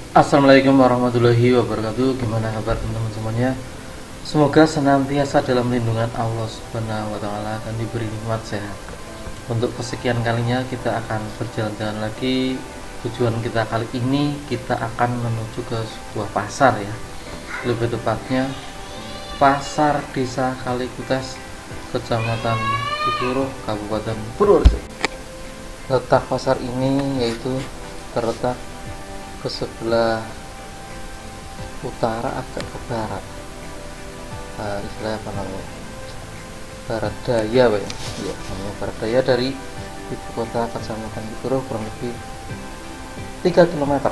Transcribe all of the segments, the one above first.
Assalamualaikum warahmatullahi wabarakatuh. Gimana kabar teman-teman semuanya? Semoga senantiasa dalam lindungan Allah Subhanahu wa taala dan diberi nikmat sehat. Untuk kesekian kalinya kita akan berjalan-jalan lagi. Tujuan kita kali ini kita akan menuju ke sebuah pasar ya. Lebih tepatnya Pasar Desa Kalikutas, Kecamatan Cikuruh, Kabupaten Purworejo. Letak pasar ini yaitu terletak ke sebelah utara agak ke barat, istilah apa namanya, barat daya Pak ya, namanya barat daya dari ibu kota Kecamatan Cikuruh kurang lebih 3 km.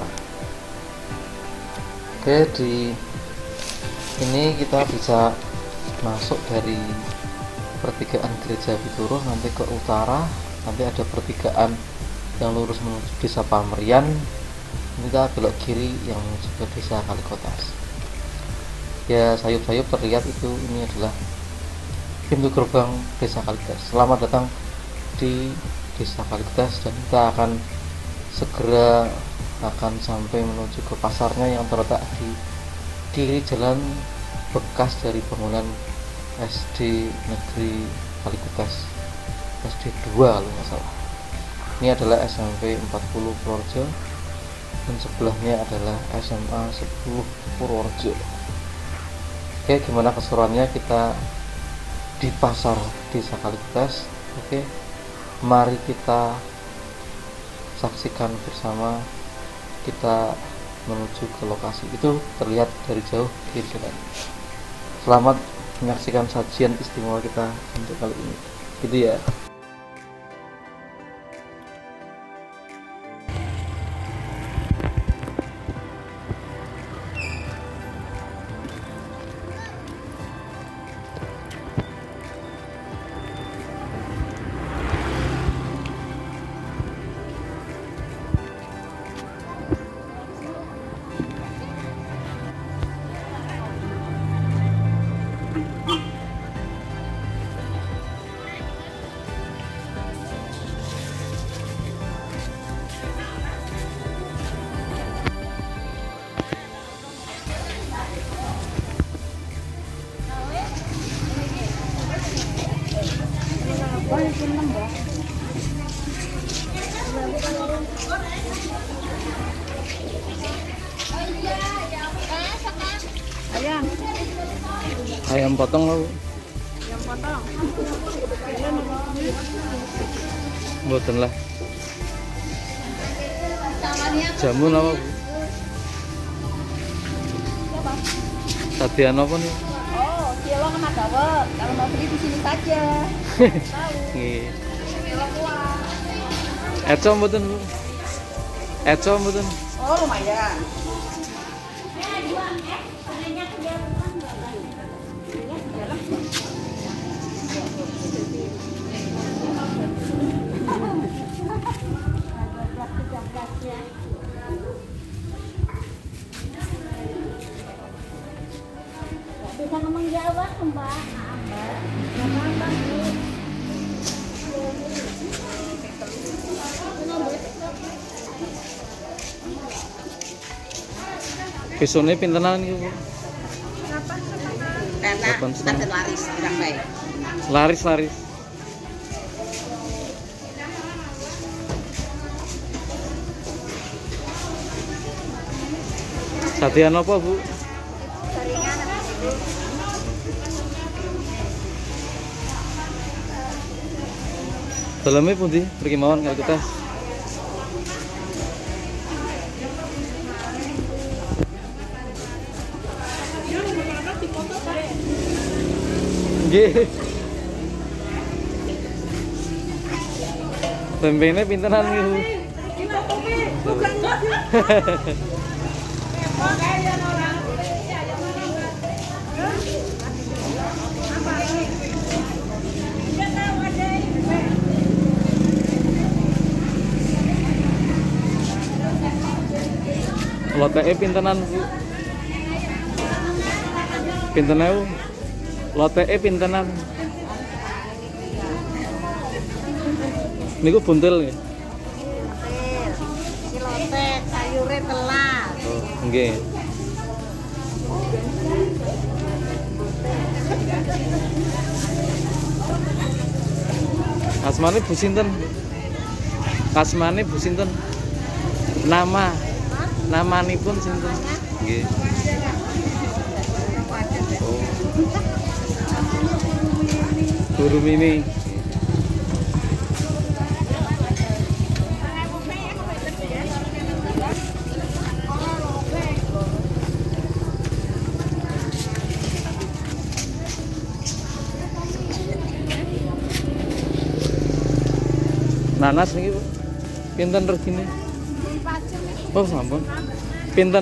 Oke, di ini kita bisa masuk dari pertigaan Gereja Pituruh nanti ke utara, nanti ada pertigaan yang lurus menuju Desa Pamerian. Kita belok kiri yang menuju ke Desa Kalikutas. Ya, sayup-sayup terlihat itu, ini adalah pintu gerbang Desa Kalikutas. Selamat datang di Desa Kalikutas, dan kita akan segera sampai menuju ke pasarnya yang terletak di kiri jalan bekas dari bangunan SD Negeri Kalikutas, SD 2 kalau nggak salah. Ini adalah SMP 40 Purworejo dan sebelahnya adalah SMA 10 Purworejo. Oke, gimana keseruannya kita di pasar Desa Kalikutas? Oke, mari kita saksikan bersama. Kita menuju ke lokasi itu terlihat dari jauh kiri jalan. Selamat menyaksikan sajian istimewa kita untuk kali ini, gitu ya. Ayam potong lo. Ayam potong. Mboten lah. Jamun apa, Bu? Sajian apa nih? Oh, kilo sama dawet. Kalau mau beli di sini saja. Tahu. Nggih. Kilo kuah. Eco mboten, Bu? Eco mboten? Oh, lumayan. Bisa ngomong Jawa, Mbak. Pisone pintenan iki, Bu? Enak, Delapan setengah. nanti laris, tidak baik. Laris. Sajian apa, Bu? Saringan itu. Dalamnya pundi? Mriki mawon Kalikutas. Nggih. Tempene pintenan iki, Bu? Loteke pintenan, Bu? Pinten ewu? Loteke pintenan? Niku buntel nggih. Buntil. Iki lotek sayure telas. Oh. Nggih. Asmane Bu sinten? Asmane Bu sinten? Namanipun sinten? Nggih. Oh. Guru Mimi. Nanas niki Bu. Pinten regine? Oh, sampun. Pinten?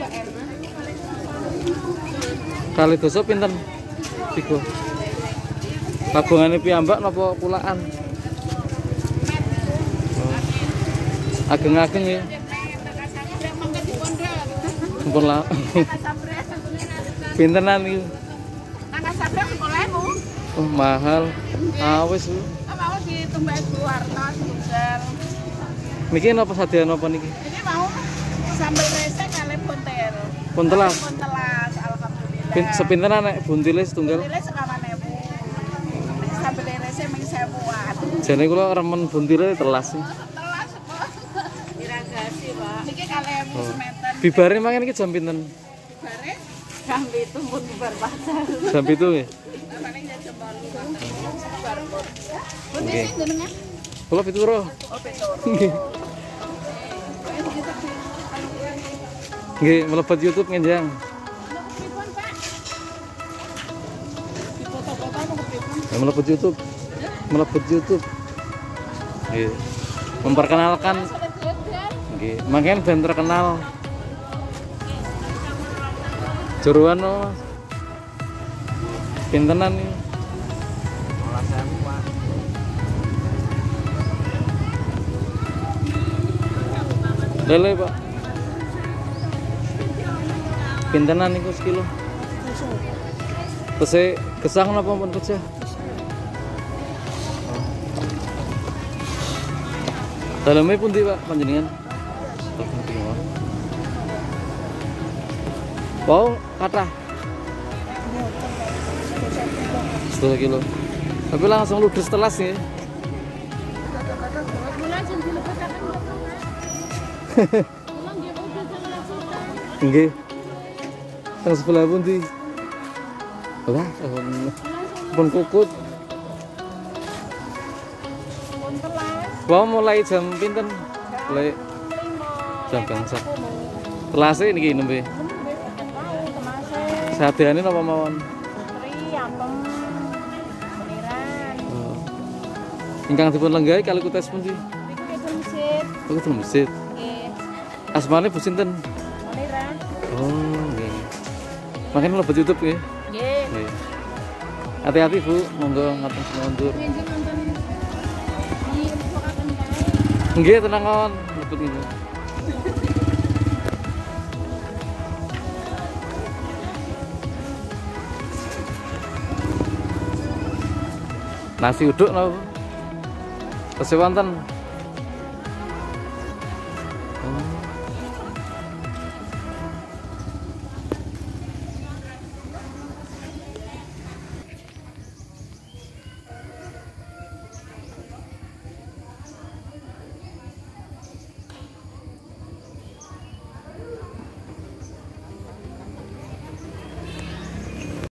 Kali dosa pinten? 3. Tabungane piyambak napa pulaan? Oh. Ageng-ageng ya. Sampun lah. Pintenan iki? Angka sabrek 10.000. Oh, mahal. Awis Bu. Mau ditumbas Warna Tunggal. Niki napa sadaya napa niki? Ini mau sambal resek kali buntil. Puntelas. Buntelas, alhamdulillah. Sepintenan nek buntile setunggal? Buntile 50.000. Sambal resek ming 1000-an. Jane kula remen buntile telas sih. Telas kok. Iragasi, Pak. Niki 1.000 sementen. Bibare mangan iki jam pinten? Bare jam 7 pun bubar pasar. Jam 7 ya? Paling jam 8 bar pun. Bunti Oke. sih jenengan? Kula pituro. Oh, betul. Nggih. Nggih, mlebet YouTube ngenjang. Pripun, Pak? Dipoto-foto mau kepripun? Ya, mlebet YouTube. Mlebet YouTube. Nggih. Memperkenalkan nggih, makanya ben terkenal. Juruan Mas. Pintenan iki? 12.000 Pak. Lele Pak. Pintenan niku sekilo? Tese gesang napa pun kerja? Dalamnya pun Pak panjenengan. Wow, kathah. 10 kilo. Tapi langsung ludes telas ya. Nggih. Teng sebelah pundi? Wah, pun kukut. Wah, mulai jam pinten? Mulai jam gangsal. Telase niki nembe. Sadeane napa mawon? Oh. Ingkang dipun lenggahi kali kutes pundi? Oh, ketemu masjid. Asmane Bu sinten? Oh, nggih. Makanya mlebet YouTube nggih. Nggih. Hati-hati Bu, monggo ngatur mundur. Nggih, tenang kawan, mlebet niku. Nasi uduk napa Bu? Tesih wonten.